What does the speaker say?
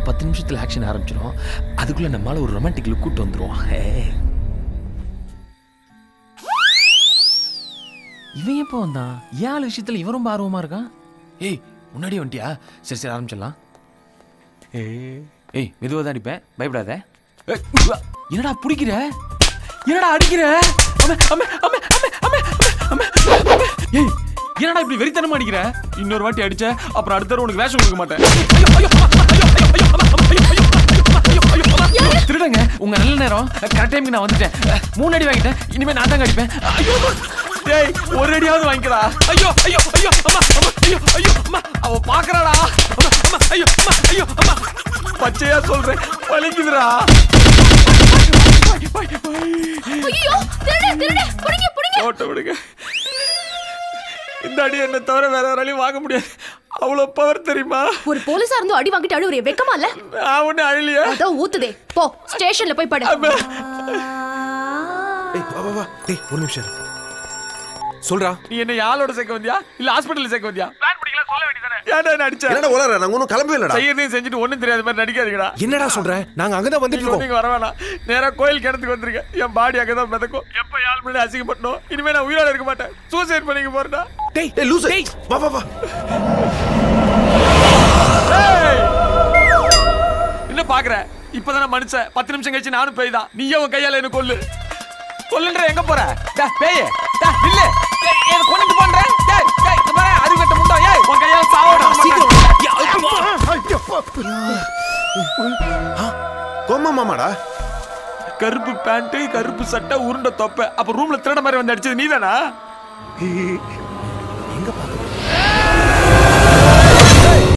10 நிமிஷத்துல ஆக்ஷன் ஆரம்பிச்சிடும். அதுக்குள்ள நம்மால ஒரு ரொமான்டிக் லுக் கூட்டு வந்துருவோம். இவன் எப்போ வந்தான்? ஏன் விஷயத்துல இவன் ரொம்ப ஆர்வமா இருக்கான்? ஏய் முன்னாடியே வந்துட்டியா? சரி சரி ஆரம்பிச்சிடலாம். ஏய் மெதுவாக தான் அடிப்பேன், பயப்படாத. என்னடா பிடிக்கிற? என்னடா அடிக்கிற? ஏய் என்னடா இப்படி வெறித்தனமா அடிக்கிற? இன்னொரு வாட்டி அடிச்ச அப்புறம் அடுத்த உனக்கு வேஷம் கொடுக்க மாட்டேன். திருடங்க உங்க நல்ல நேரம் கரெக்ட் டைமுக்கு நான் வந்துட்டேன். 3 அடி வாங்கிட்டேன், இனிமே நான் தாங்க அடிப்பேன். டேய் ஒரு அடியாவது வாங்கிக்கடா. ஐயோ ஐயோ ஐயோ அம்மா அம்மா ஐயோ ஐயோ அம்மா அவ பாக்குறாடா. அம்மா அம்மா ஐயோ அம்மா ஐயோ அம்மா பச்சையா சொல்றேன் வலிக்குதுடா. ஐயோ திருடே திருடே புடிங்க புடிங்க. ஓட்ட விடுங்க. இந்த அடி என்ன தவிர வேற யாராலையும் வாங்க முடியாது. அவ்வளவு பவர் தெரியுமா? ஒரு போலீஸா இருந்து அடி வாங்கிட்டு அழுவுறிய வெக்கமா இல்ல? நான் ஒண்ணு அழலியா? அதோ ஊத்துதே. போ ஸ்டேஷன்ல போய் படு. ஏய் வா வா வா. டேய் ஒரு நிமிஷம் சொல்றா. நீ என்ன யாரோட சேர்க்க வந்தியா இல்ல ஹாஸ்பிடல்ல சேர்க்க வந்தியா? பிளான் பண்ணிக்கலாம் சொல்ல வேண்டியதானே. ஏன்டா என்ன அடிச்ச? என்னடா ஓலற? நான் ஒண்ணும் கிளம்பவே இல்லடா. செய்யறதையும் செஞ்சுட்டு ஒண்ணும் தெரியாத மாதிரி நடிக்காதீங்கடா. என்னடா சொல்ற? நாங்க அங்க தான் வந்துட்டு இருக்கோம். நீங்க வர வேணாம். நேரா கோயில் கிணத்துக்கு வந்திருக்கேன். என் பாடி அங்க தான் மிதக்கும். எப்ப யாழ் மணி அசிங்கப்பட்டணும். இனிமே நான் உயிரோட இருக்க மாட்டேன். சூசைட் பண்ணிக்க போறேன்டா. டேய் டேய் லூசு. டேய் வா வா வா. என்ன பாக்குற? இப்பதானே மனுஷன். 10 நிமிஷம் கழிச்சு நானும் பேய் தான். நீயே உன் கையால என்ன கொல்லு. கொல்லுன்ற எங்க போற? டேய் பேய். டேய் இல்ல. டேய் என்ன கொன்னிட்டு பண்ற? டேய் டேய் இந்த மாதிரி அறிவட்ட முண்டா. ஏய் உன் கையால சாவடா. சீக்கிரம். கோமா மாமாடா. கருப்பு பேண்ட், கருப்பு சட்டை, உருண்ட தொப்பை. அப்ப ரூம்ல திருட மாதிரி வந்து அடிச்சது நீதானா?